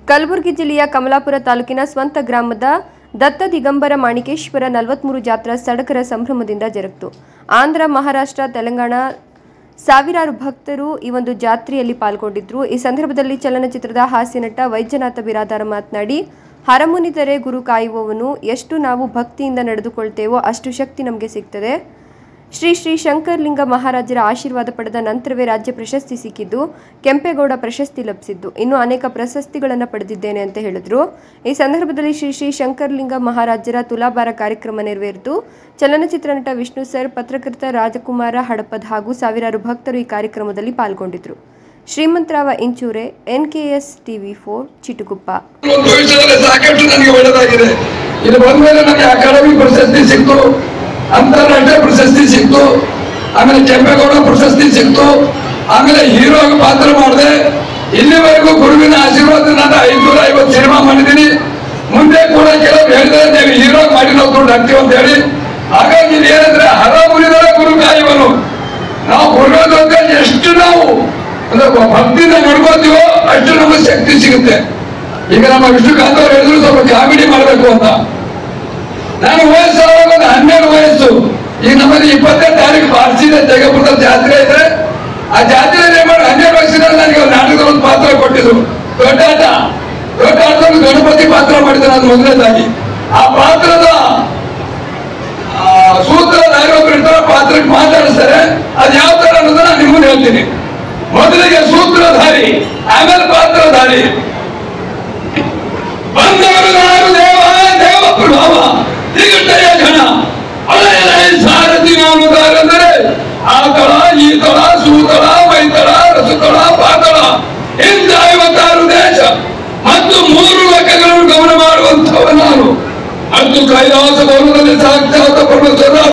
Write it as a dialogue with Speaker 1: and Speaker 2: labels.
Speaker 1: ಕಲಬುರಗಿ ಜಿಲ್ಲೆಯ ಕಮಲಾಪುರ ತಾಲೂಕಿನ ಸ್ವಂತ ಗ್ರಾಮದ ದತ್ತ ದಿಗಂಬರ ಮಾಣಿಕೇಶ್ವರ 43 ಜಾತ್ರಾ ಸಡಗರ ಸಂಭ್ರಮದಿಂದ ಜರುಗಿತು. ಆಂಧ್ರ, ಮಹಾರಾಷ್ಟ್ರ, ತೆಲಂಗಾಣ ಸಾವಿರಾರು ಭಕ್ತರು ಈ ಒಂದು ಜಾತ್ರೆಯಲ್ಲಿ ಪಾಲ್ಗೊಂಡಿದ್ದರು. ಈ ಸಂದರ್ಭದಲ್ಲಿ ಚಲನಚಿತ್ರದ ಹಾಸ್ಯ ನಟ ವೈದ್ಯನಾಥ ಬಿರಾದಾರ ಮಾತನಾಡಿ, ಹರಮುನಿದರೆ ಗುರು ಕಾಯುವವನು, ಎಷ್ಟು ನಾವು ಭಕ್ತಿಯಿಂದ ನಡೆದುಕೊಳ್ಳುತ್ತೇವೋ ಅಷ್ಟು ಶಕ್ತಿ ನಮಗೆ ಸಿಗ್ತದೆ. ಶ್ರೀ ಶ್ರೀ ಶಂಕರಲಿಂಗ ಮಹಾರಾಜರ ಆಶೀರ್ವಾದ ಪಡೆದ ನಂತರವೇ ರಾಜ್ಯ ಪ್ರಶಸ್ತಿ ಸಿಕ್ಕಿದ್ದು, ಕೆಂಪೇಗೌಡ ಪ್ರಶಸ್ತಿ ಲಭಿಸಿದ್ದು, ಇನ್ನೂ ಅನೇಕ ಪ್ರಶಸ್ತಿಗಳನ್ನು ಪಡೆದಿದ್ದೇನೆ ಅಂತ ಹೇಳಿದರು. ಈ ಸಂದರ್ಭದಲ್ಲಿ ಶ್ರೀ ಶ್ರೀ ಶಂಕರಲಿಂಗ ಮಹಾರಾಜರ ತುಲಾಭಾರ ಕಾರ್ಯಕ್ರಮ ನೆರವೇರಿತು. ಚಲನಚಿತ್ರ ನಟ ವಿಷ್ಣು ಸರ್, ಪತ್ರಕರ್ತ ರಾಜಕುಮಾರ ಹಡಪದ್ ಹಾಗೂ ಸಾವಿರಾರು ಭಕ್ತರು ಈ ಕಾರ್ಯಕ್ರಮದಲ್ಲಿ ಪಾಲ್ಗೊಂಡಿದ್ದರು. ಶ್ರೀಮಂತರಾವ ಇಂಚೂರೆ, NKS TV4, ಚಿಟುಗುಪ್ಪ.
Speaker 2: ಅಂತಾರಾಷ್ಟ್ರೀಯ ಪ್ರಶಸ್ತಿ ಸಿಕ್ತು, ಆಮೇಲೆ ಕೆಂಪೇಗೌಡ ಪ್ರಶಸ್ತಿ ಸಿಕ್ತು, ಆಮೇಲೆ ಹೀರೋ ಪಾತ್ರ ಮಾಡಿದೆ. ಇಲ್ಲಿವರೆಗೂ ಗುರುವಿನ ಆಶೀರ್ವಾದ ನಾನು 550 ಸಿನಿಮಾ ಮಾಡಿದ್ದೀನಿ. ಮುಂದೆ ಕೂಡ ಕೆಲವು ಹೇಳಿದ್ರೆ ನೀವು ಹೀರೋ ಮಾಡಿ ನಾವು ದುಡ್ಡು ಹಾಕ್ತೀವಿ ಅಂತ ಹೇಳಿ. ಹಾಗಾಗಿ ಏನಂದ್ರೆ ಹರಮುನಿದರ ಗುರು ಕಾಯುವನು. ನಾವು ಗುರುವಿನ ಎಷ್ಟು ನಾವು ಭಕ್ತಿಯಿಂದ ನಡ್ಕೋತೀವೋ ಅಷ್ಟು ನಮಗೆ ಶಕ್ತಿ ಸಿಗುತ್ತೆ. ಈಗ ನಮ್ಮ ವಿಷ್ಣುಕಾಂತ್ ಅವರು ಹೇಳಿದ್ರು ಸ್ವಲ್ಪ ಕಾಮಿಡಿ ಮಾಡಬೇಕು ಅಂತ. ನಾನು ವಯಸ್ಸು 12 ವಯಸ್ಸು. ಈಗ ನಮ್ಮಲ್ಲಿ 20ನೇ ತಾರೀಕು ಬಾರಿಸಿದ ಜಗಪುರದ ಜಾತ್ರೆ ಇದೆ. ಆ ಜಾತ್ರೆ ಮಾಡಿ 12 ವರ್ಷದಲ್ಲಿ ನನಗೆ ನಾಟಕದ ಒಂದು ಪಾತ್ರ ಕೊಟ್ಟಿದ್ರು. ದೊಡ್ಡ ಆಟದಲ್ಲಿ ಗಣಪತಿ ಪಾತ್ರ ಮಾಡಿದೆ ನಾನು ಮೊದಲನೇದಾಗಿ. ಆ ಪಾತ್ರದ ಸೂತ್ರಧಾರಿ ಒಬ್ರು ಇರ್ತಾರೆ, ಪಾತ್ರಕ್ಕೆ ಮಾತಾಡಿಸ್ತಾರೆ. ಅದು ಯಾವ ತರ ಅನ್ನೋದನ್ನ ನಾನು ನಿಮ್ಮನ್ನು ಹೇಳ್ತೀನಿ. ಮೊದಲಿಗೆ ಸೂತ್ರಧಾರಿ, ಆಮೇಲೆ ಪಾತ್ರಧಾರಿ. ಬಂದವರು ನಾನು ದೇವ ಪ್ರಭಾವ ದಿಗಂಟೆಯ ಜನ ಸಾರಥಿ ನಾಮುದಾರೆಂದರೆ ಆ ತಳ, ಈ ತಳ, ಸೂತಳ, ಮೈತಳ, ರಸತಳ, ಪಾತಳ ಇಂಥ 56 ದೇಶ ಮತ್ತು 3 ಲೋಕಗಳನ್ನು ಗಮನ ಮಾಡುವಂಥವ ನಾನು. ಮತ್ತು ಕೈಲಾಸ